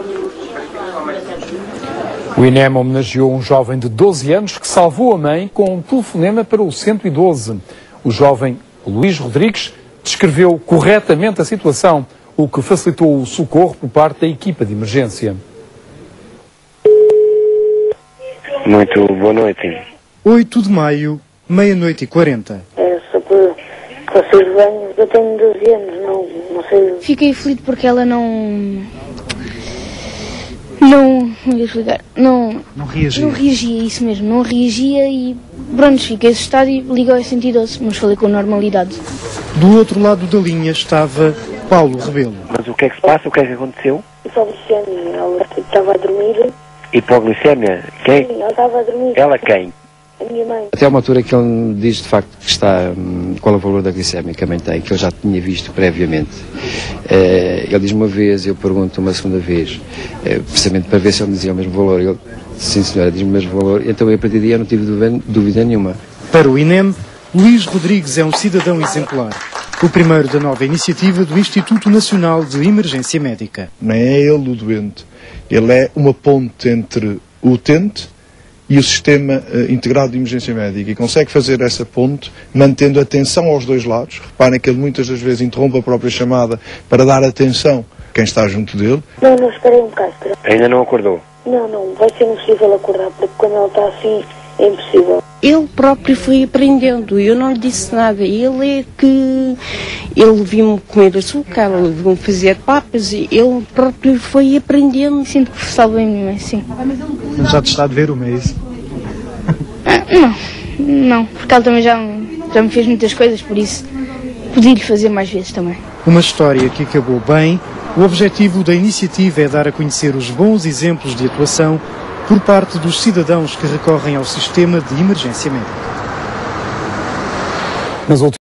O INEM homenageou um jovem de 12 anos que salvou a mãe com um telefonema para o 112. O jovem Luís Rodrigues descreveu corretamente a situação, o que facilitou o socorro por parte da equipa de emergência. Muito boa noite. 8 de maio, meia-noite e 40. É só para vocês bem, eu tenho 12 anos, não sei. Fiquei aflito porque ela não reagia, isso mesmo, não reagia e pronto, fiquei assustado e liguei ao 112, mas falei com normalidade. Do outro lado da linha estava Paulo Rebelo. Mas o que é que se passa? O que é que aconteceu? Hipoglicemia, ela estava a dormir. Hipoglicemia? Quem? Sim, ela estava a dormir. Ela quem? A minha mãe. Até uma altura que ele diz de facto que está, qual é o valor da glicemia que a mãe tem, que ele já tinha visto previamente. Ele diz uma vez, eu pergunto uma segunda vez, precisamente para ver se ele me dizia o mesmo valor. Ele, sim senhora, diz-me o mesmo valor, então eu a partir daí eu não tive dúvida nenhuma. Para o INEM, Luís Rodrigues é um cidadão exemplar. O primeiro da nova iniciativa do Instituto Nacional de Emergência Médica. Não é ele o doente, ele é uma ponte entre o utente e o sistema integrado de emergência médica e consegue fazer essa ponte mantendo atenção aos dois lados. Reparem que ele muitas das vezes interrompe a própria chamada para dar atenção a quem está junto dele. Não, esperei um bocado. Ainda não acordou? Não, vai ser impossível acordar, porque quando ela está assim é impossível. Ele próprio foi aprendendo, eu não lhe disse nada. Ele viu-me comer açúcar, ele viu-me fazer papas, ele próprio foi aprendendo. Sinto que salvei a minha mãe, sim. Já te está a dever uma, é isso? Não, porque ela também já me fez muitas coisas, por isso podia-lhe fazer mais vezes também. Uma história que acabou bem. O objetivo da iniciativa é dar a conhecer os bons exemplos de atuação por parte dos cidadãos que recorrem ao sistema de emergência médica.